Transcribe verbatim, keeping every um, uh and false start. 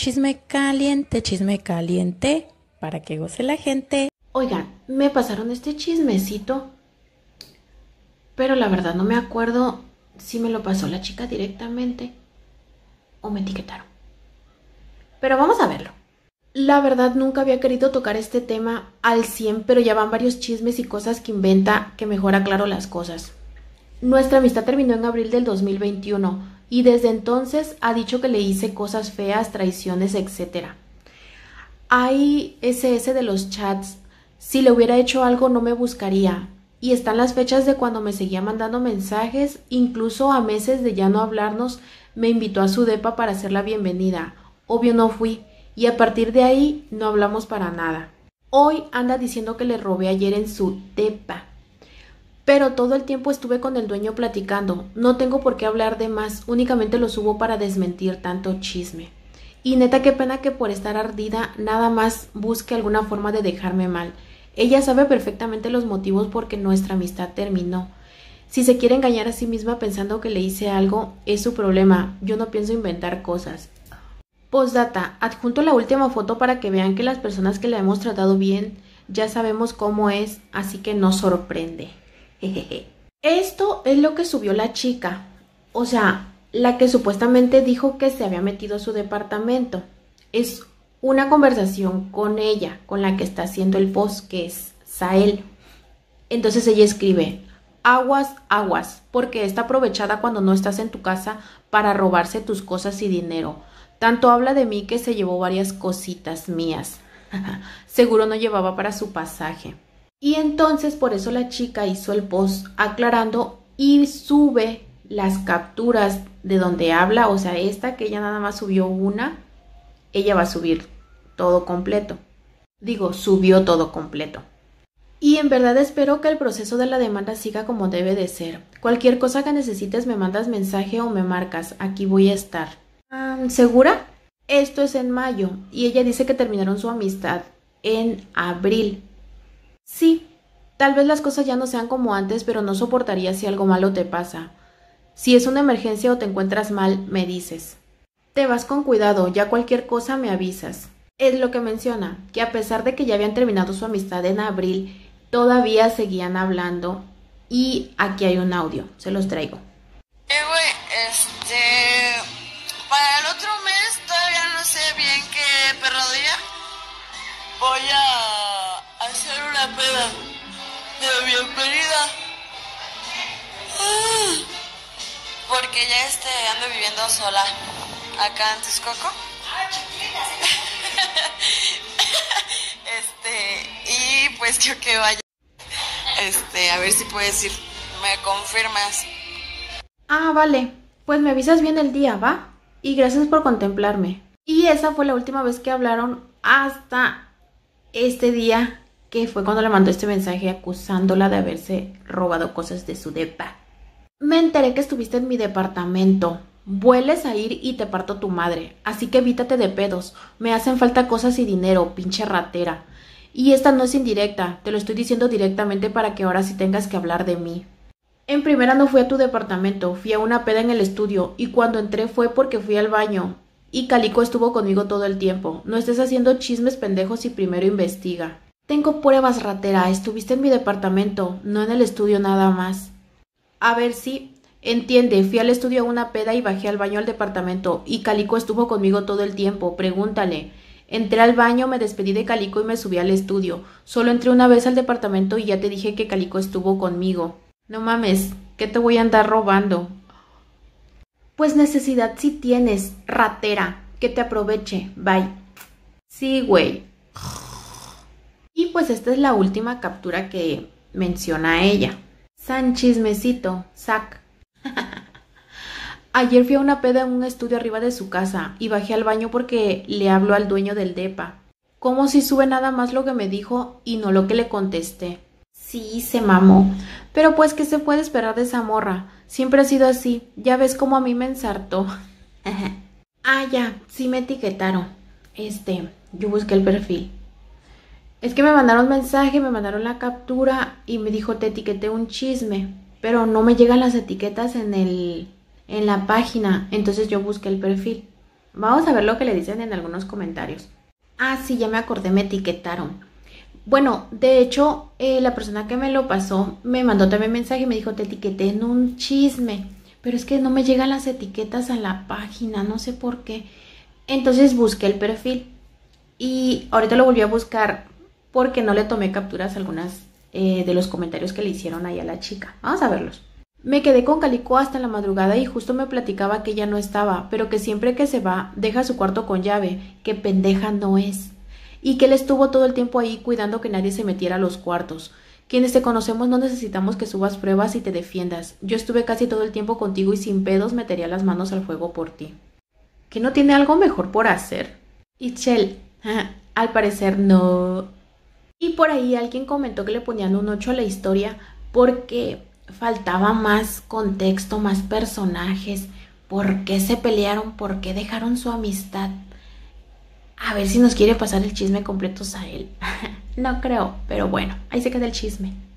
Chisme caliente, chisme caliente, para que goce la gente. Oigan, me pasaron este chismecito, pero la verdad no me acuerdo si me lo pasó la chica directamente o me etiquetaron. Pero vamos a verlo. La verdad nunca había querido tocar este tema al cien, pero ya van varios chismes y cosas que inventa que mejor aclaro las cosas. Nuestra amistad terminó en abril del dos mil veintiuno y desde entonces ha dicho que le hice cosas feas, traiciones, etcétera. Hay ese ese de los chats. Si le hubiera hecho algo no me buscaría. Y están las fechas de cuando me seguía mandando mensajes, incluso a meses de ya no hablarnos, me invitó a su depa para hacer la bienvenida. Obvio no fui, y a partir de ahí no hablamos para nada. Hoy anda diciendo que le robé ayer en su depa. Pero todo el tiempo estuve con el dueño platicando. No tengo por qué hablar de más, únicamente lo subo para desmentir tanto chisme. Y neta qué pena que por estar ardida nada más busque alguna forma de dejarme mal. Ella sabe perfectamente los motivos por que nuestra amistad terminó. Si se quiere engañar a sí misma pensando que le hice algo, es su problema. Yo no pienso inventar cosas. Postdata, adjunto la última foto para que vean que las personas que la hemos tratado bien ya sabemos cómo es, así que no sorprende. Jejeje. Esto es lo que subió la chica. O sea, la que supuestamente dijo que se había metido a su departamento. Es una conversación con ella, con la que está haciendo el post, que es Sael. Entonces ella escribe: aguas, aguas, porque está aprovechada cuando no estás en tu casa para robarse tus cosas y dinero. Tanto habla de mí que se llevó varias cositas mías. Seguro no llevaba para su pasaje. Y entonces por eso la chica hizo el post aclarando y sube las capturas de donde habla, o sea, esta que ella nada más subió una, ella va a subir todo completo. Digo, subió todo completo. Y en verdad espero que el proceso de la demanda siga como debe de ser. Cualquier cosa que necesites me mandas mensaje o me marcas, aquí voy a estar. Um, ¿Segura? Esto es en mayo y ella dice que terminaron su amistad en abril. Sí, tal vez las cosas ya no sean como antes, pero no soportaría si algo malo te pasa. Si es una emergencia o te encuentras mal, me dices. Te vas con cuidado, ya cualquier cosa me avisas. Es lo que menciona, que a pesar de que ya habían terminado su amistad en abril, todavía seguían hablando y aquí hay un audio, se los traigo. Eh, güey, este... Para el otro mes todavía no sé bien qué perro día. Voy a hacer una peda de bienvenida. Porque ya este ando viviendo sola acá en Texcoco. Este, y pues quiero que vaya. Este, a ver si puedes ir. ¿Me confirmas? Ah, vale. Pues me avisas bien el día, ¿va? Y gracias por contemplarme. Y esa fue la última vez que hablaron hasta este día, que fue cuando le mandó este mensaje acusándola de haberse robado cosas de su depa. Me enteré que estuviste en mi departamento. Vuelves a ir y te parto tu madre. Así que evítate de pedos. Me hacen falta cosas y dinero, pinche ratera. Y esta no es indirecta. Te lo estoy diciendo directamente para que ahora sí tengas que hablar de mí. En primera no fui a tu departamento. Fui a una peda en el estudio. Y cuando entré fue porque fui al baño. Y Calico estuvo conmigo todo el tiempo. No estés haciendo chismes pendejos y primero investiga. Tengo pruebas, ratera. Estuviste en mi departamento, no en el estudio nada más. A ver, sí, entiende, fui al estudio a una peda y bajé al baño al departamento y Calico estuvo conmigo todo el tiempo, pregúntale. Entré al baño, me despedí de Calico y me subí al estudio. Solo entré una vez al departamento y ya te dije que Calico estuvo conmigo. No mames, ¿qué te voy a andar robando? Pues necesidad sí tienes, ratera, que te aproveche, bye. Sí, güey. Y pues esta es la última captura que menciona ella. San chismecito, sac. Ayer fui a una peda en un estudio arriba de su casa y bajé al baño porque le habló al dueño del depa. Como si sube nada más lo que me dijo y no lo que le contesté. Sí, se mamó. Pero pues, ¿qué se puede esperar de esa morra? Siempre ha sido así. Ya ves cómo a mí me ensartó. Ah, ya, sí me etiquetaron. Este, yo busqué el perfil. Es que me mandaron mensaje, me mandaron la captura y me dijo te etiqueté un chisme, pero no me llegan las etiquetas en el en la página, entonces yo busqué el perfil. Vamos a ver lo que le dicen en algunos comentarios. Ah, sí, ya me acordé, me etiquetaron. Bueno, de hecho, eh, la persona que me lo pasó me mandó también mensaje y me dijo, te etiqueté en un chisme, pero es que no me llegan las etiquetas a la página, no sé por qué. Entonces busqué el perfil y ahorita lo volví a buscar porque no le tomé capturas a algunas eh, de los comentarios que le hicieron ahí a la chica. Vamos a verlos. Me quedé con Calico hasta la madrugada y justo me platicaba que ella no estaba, pero que siempre que se va deja su cuarto con llave, que pendeja no es. Y que él estuvo todo el tiempo ahí cuidando que nadie se metiera a los cuartos. Quienes te conocemos no necesitamos que subas pruebas y te defiendas. Yo estuve casi todo el tiempo contigo y sin pedos metería las manos al fuego por ti. ¿Que no tiene algo mejor por hacer? Itchel, al parecer no. Y por ahí alguien comentó que le ponían un ocho a la historia porque faltaba más contexto, más personajes. ¿Por qué se pelearon? ¿Por qué dejaron su amistad? A ver si nos quiere pasar el chisme completo a él. No creo, pero bueno, ahí se queda el chisme.